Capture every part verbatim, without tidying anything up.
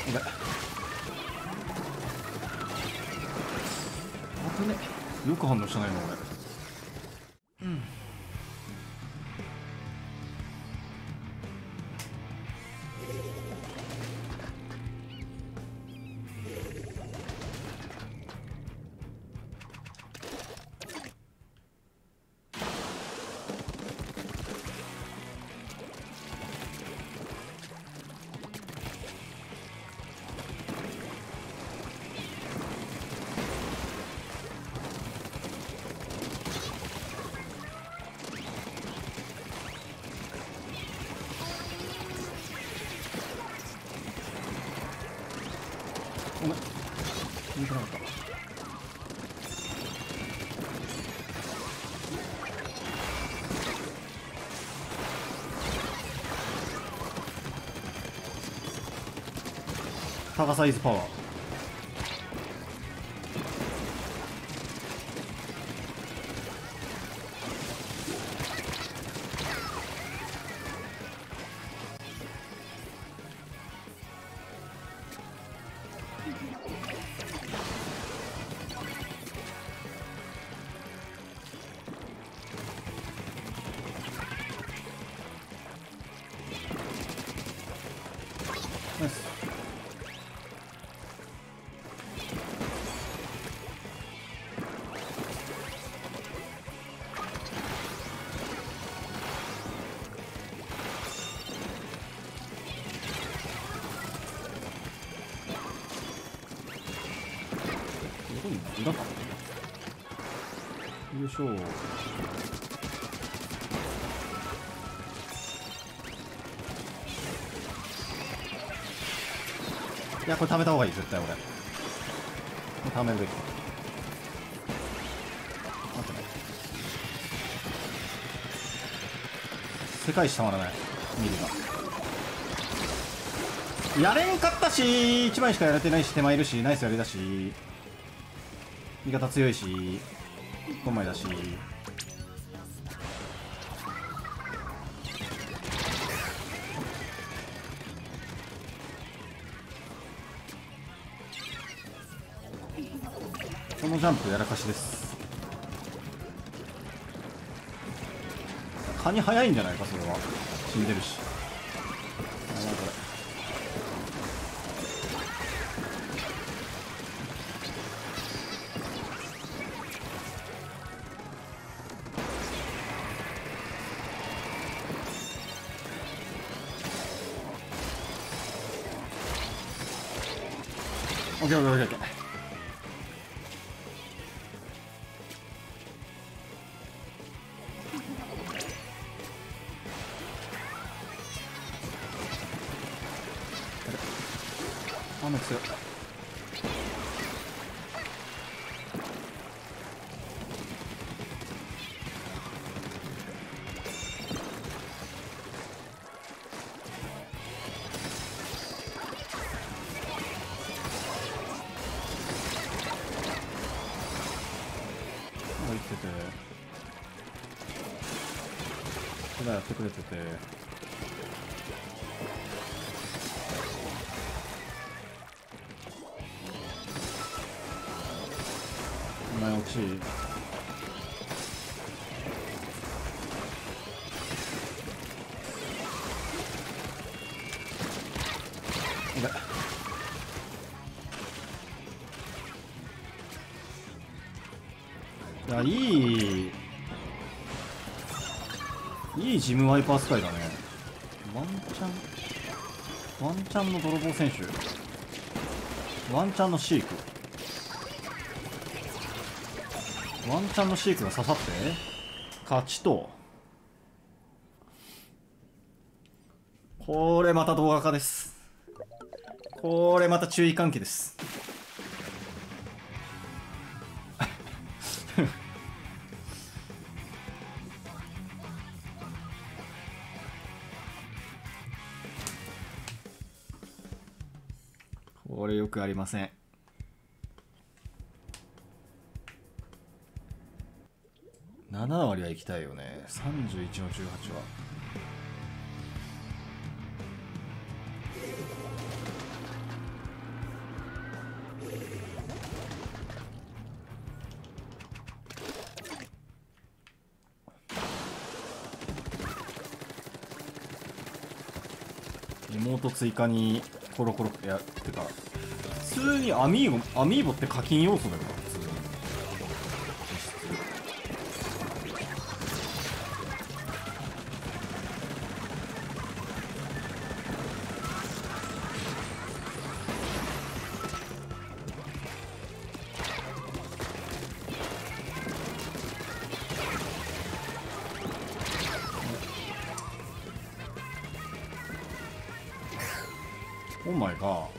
危ね。よく反応したないの俺。うん。ごめん、見てなかった。高サイズパワー。ナイス。どこに裏か。よいしょ。いや、これ貯めた方がいい、絶対俺。これ貯めるべき。待ってね。世界一たまらない。ミリが。やれんかったし、いちまいしかやれてないし、手前いるし、ナイスやりだし、味方強いし、ごまいだし。このジャンプやらかしです。カニ早いんじゃないか、それは。死んでるし。あ、なんこれ。オッケーオッケーオッケーオッケー。雨強い。生きてて、普段やってくれてて、前落ち。いや、いいいいジムワイパー使いだね。ワンチャンワンチャンの泥棒選手、ワンチャンのシーク、ワンチャンのシークが刺さって勝ちと。これまた動画化です。これまた注意喚起です。これよくありません。なな割は行きたいよね。さんじゅういちのじゅうはちは。 妹追加にコロコロ、いやてか普通にアミーボアミーボって課金要素だよな普通に。オーマイガー。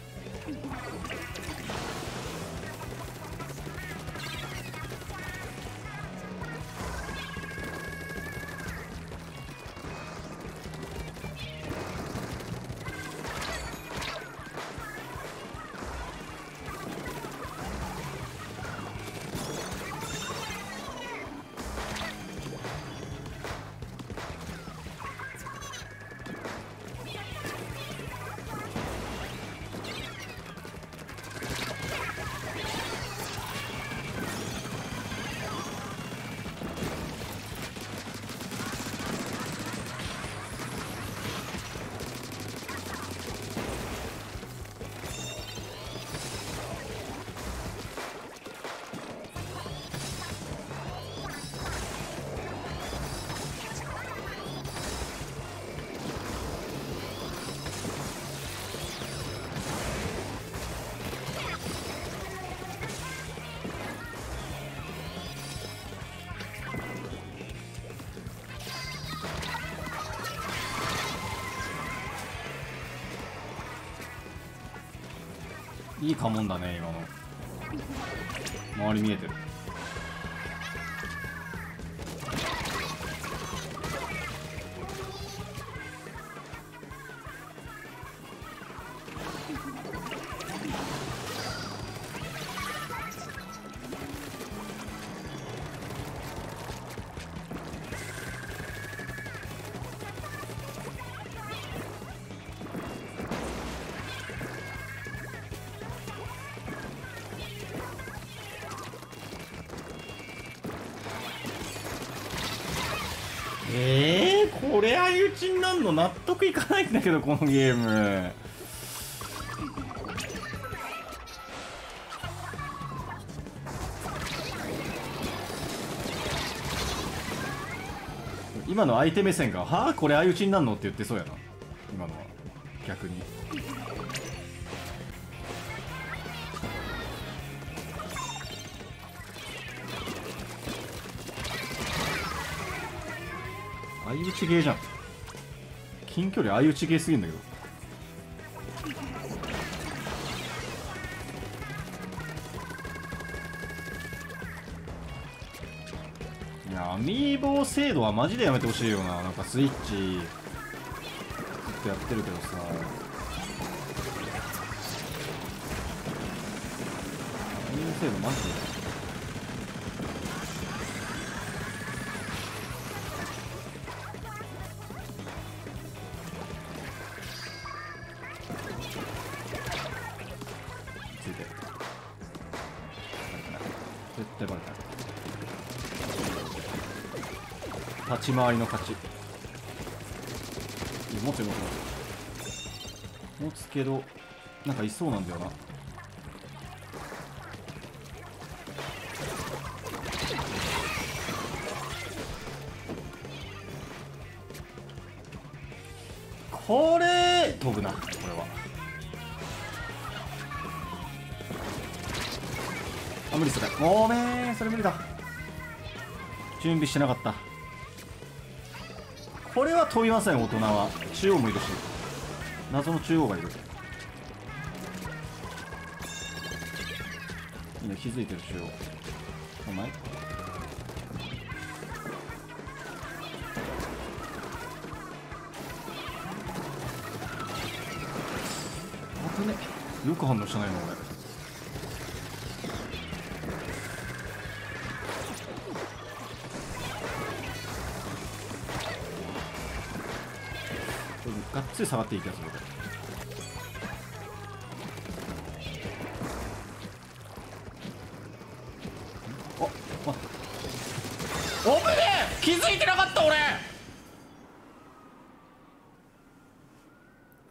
いい家紋だね今の。周り見えてる。えー、これ相打ちになんの納得いかないんだけどこのゲーム。今の相手目線が「はあこれ相打ちになんの?」って言ってそうやな今のは逆に。相打ちゲーじゃん。近距離相打ちゲーすぎんだけど。いやアミーボ精度はマジでやめてほしいよな。なんかスイッチずっとやってるけどさ、アミーボ精度マジで絶対バレた。立ち回りの勝ち。持つよ持つ持つけどなんかいそうなんだよな。これ飛ぶなこれは。あ無理それごめんそれ無理だ。準備してなかった。これは飛びません大人は。中央もいるし謎の中央がいる。いいね気づいてる中央。お前危ねよく反応しないの俺。がっつり下がっていい気がする。ああおぶねえ気づいてなかった俺。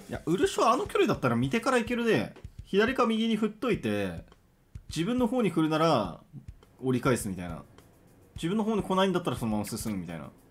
いやウルショあの距離だったら見てからいけるで、左か右に振っといて自分の方に来るなら折り返すみたいな、自分の方に来ないんだったらそのまま進むみたいな。